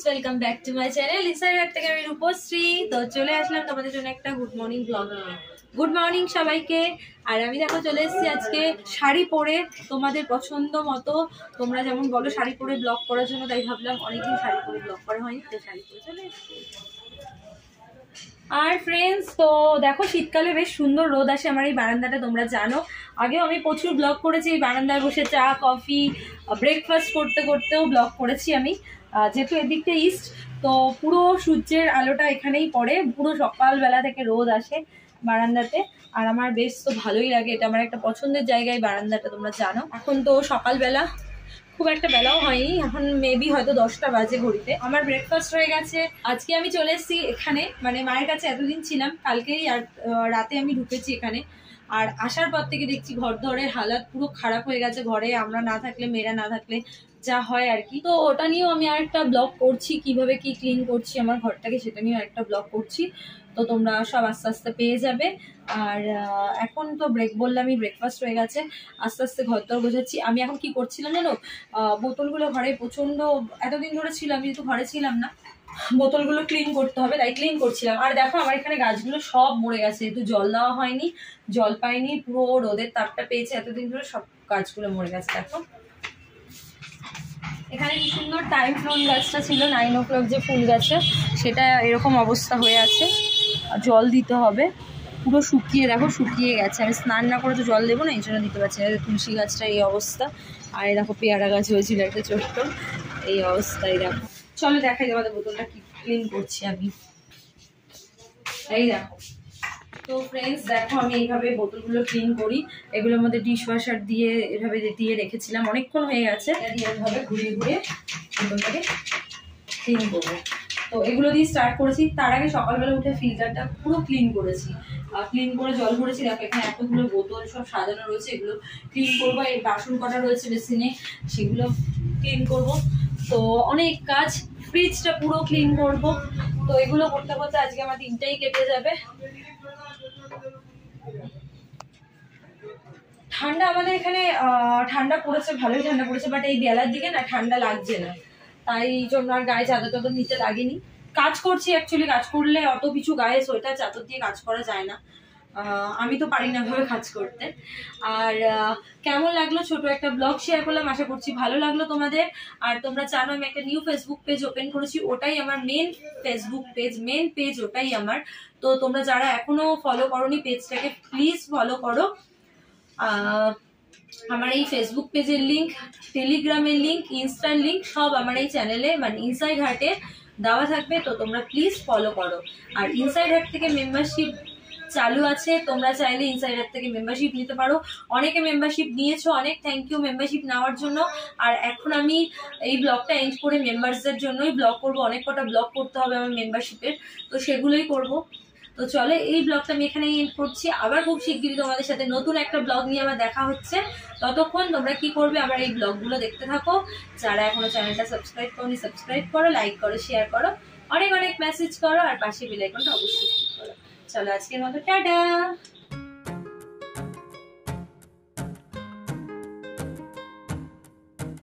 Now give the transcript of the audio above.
Welcome back to my channel Insider থেকে আমি রূপশ্রী। তো চলে আসলাম তোমাদের জন্য একটা good morning blog. Good morning সবাইকে। আর আমি দেখো চলে এসেছি আজকে শাড়ি পরে, তোমাদের পছন্দ মতো। তোমরা যেমন বলো শাড়ি পরে ব্লগ করার জন্য, তাই ভাবলাম অনেকদিন শাড়ি পরে ব্লগ করা হয়নি, তো শাড়ি পরে চলে এসেছি। আর ফ্রেন্ডস, তো দেখো শীতকালে বেশ সুন্দর রোদ আসে আমার এই বারান্দাটা, তোমরা জানো। আগেও আমি প্রচুর ব্লগ করেছি এই বারান্দায় বসে, চা কফি ব্রেকফাস্ট করতে করতেও ব্লগ করেছি আমি। যেহেতু এদিকটা ইস্ট, তো পুরো সূর্যের আলোটা এখানেই পড়ে, পুরো সকালবেলা থেকে রোদ আসে বারান্দাতে। আর আমার বেশ তো ভালোই লাগে, এটা আমার একটা পছন্দের জায়গায় বারান্দাটা, তোমরা জানো। এখন তো সকালবেলা খুব একটা বেলাও হয়নি, এখন মেবি হয়তো 10টা বাজে ঘড়িতে। আমার ব্রেকফাস্ট হয়ে গেছে। আজকে আমি চলে এসেছি এখানে, মানে মায়ের কাছে এতদিন ছিলাম, কালকেই আর রাতে আমি ঢুকেছি এখানে। আর আসার পর থেকে দেখছি ঘর ধরের হালাত পুরো খারাপ হয়ে গেছে। ঘরে আমরা না থাকলে, মেয়েরা না থাকলে যা হয় আর কি। তো ওটা নিয়েও আমি আর একটা ব্লগ করছি, কিভাবে কি ক্লিন করছি আমার ঘরটাকে, সেটা নিয়েও একটা ব্লগ করছি। তো তোমরা সব আস্তে আস্তে পেয়ে যাবে। আর এখন তো বললামই ব্রেকফাস্ট হয়ে গেছে, আস্তে আস্তে ঘর দর গোছাচ্ছি। আমি এখন কি করছিলাম জানো, বোতলগুলো ঘরে প্রচন্ড এতদিন ধরে ছিল, আমি যেহেতু ঘরে ছিলাম না, বোতলগুলো ক্লিন করতে হবে, তাই ক্লিন করছিলাম। আর দেখো আমার এখানে গাছগুলো সব মরে গেছে, যেহেতু জল দেওয়া হয়নি, জল পাইনি, পুরো রোদের তাপটা পেয়েছে এতদিন ধরে, সব গাছগুলো মরে গেছে। দেখো এখানে কি সুন্দর টাইম ফ্লোন গাছটা ছিল, 9 o'clock যে ফুল গাছে, সেটা এরকম অবস্থা হয়ে আছে। জল দিতে হবে, পুরো শুকিয়ে, দেখো শুকিয়ে গেছে। আমি স্নান না করে তো জল দেবো না, এই জন্য দিতে পারছি না। তুলসী গাছটা এই অবস্থা, আর দেখো পেয়ারা গাছ হয়েছিল একটা ছোট্ট, এই অবস্থায় দেখো। চলো দেখাই আমাদের বোতলটা কি ক্লিন করছি আমি। এই দেখো, তো ফ্রেন্ডস দেখো আমি এইভাবে বোতলগুলো ক্লিন করি। এগুলোর মধ্যে ডিশ ওয়াশার দিয়ে এভাবে দিয়ে রেখেছিলাম, অনেকক্ষণ হয়ে গেছে। এইভাবে ঘুরিয়ে ঘুরিয়ে বোতলটাকে ক্লিন করবো। তো এগুলো দিয়ে স্টার্ট করেছি। তার আগে সকালবেলা উঠে ফিল্টারটা পুরো ক্লিন করেছি, ক্লিন করে জল ভরেছি। দেখো এখানে এতগুলো বোতল সব সাজানো রয়েছে, এগুলো ক্লিন করবো। এই বাসন কটা রয়েছে বেসিনে, সেগুলো ক্লিন করব। তো অনেক কাজ, ফ্রিজটা পুরো ক্লিন করব। তো এগুলো করতে করতে আজকে আমার দিনটাই কেটে যাবে। ঠান্ডা আমাদের এখানে ঠান্ডা পড়েছে, ভালোই ঠান্ডা পড়েছে, বাট এই বেলার দিকে না ঠান্ডা লাগছে না, তাই জন্য আর গায়ে চাদর টাদর নিতে লাগেনি। কাজ করছি, অ্যাকচুয়ালি কাজ করলে অত কিছু গায়ে সোয়েটার চাদর দিয়ে কাজ করা যায় না, আমি তো পারি না ভাবে কাজ করতে। আর কেমন লাগলো ছোট একটা ব্লগ শেয়ার করলাম, আশা করছি ভালো লাগলো তোমাদের। আর তোমরা জানো আমি একটা নিউ ফেসবুক পেজ ওপেন করেছি, ওটাই আমার main Facebook page, main page ওটাই আমার। তো তোমরা যারা এখনো ফলো করোনি পেজটাকে, প্লিজ ফলো করো। আমার এই ফেসবুক পেজের লিঙ্ক, টেলিগ্রামের লিঙ্ক, ইনস্টার লিঙ্ক সব আমার এই চ্যানেলে, মানে ইনসাইড হার্টে দেওয়া থাকবে। তো তোমরা প্লিজ ফলো করো। আর ইনসাইড হার্ট থেকে মেম্বারশিপ চালু আছে, তোমরা চাইলে ইনসাইড হার্ট থেকে মেম্বারশিপ নিতে পারো। অনেকে মেম্বারশিপ নিয়েছো, অনেক থ্যাংক ইউ মেম্বারশিপ নেওয়ার জন্য। আর এখন আমি এই ব্লগটা এন্ড করে মেম্বারসদের জন্যই ব্লগ করবো, অনেক কটা ব্লগ করতে হবে আমার মেম্বারশিপের, তো সেগুলোই করবো। তো চলে এই ব্লগটা আমি এখানেই এন্ড করছি। আবার খুব শিগগিরই তোমাদের সাথে নতুন একটা ব্লগ নিয়ে আমার দেখা হচ্ছে। ততক্ষণ তোমরা কি করবে, আমার এই ব্লগগুলো দেখতে থাকো। যারা এখনো চ্যানেলটা সাবস্ক্রাইব করোনি, সাবস্ক্রাইব করো, লাইক করো, শেয়ার করো, অনেক অনেক মেসেজ করো, আর পাশে বেল আইকনটা অবশ্যই ক্লিক করো। চলো আজকের মতো টাটা।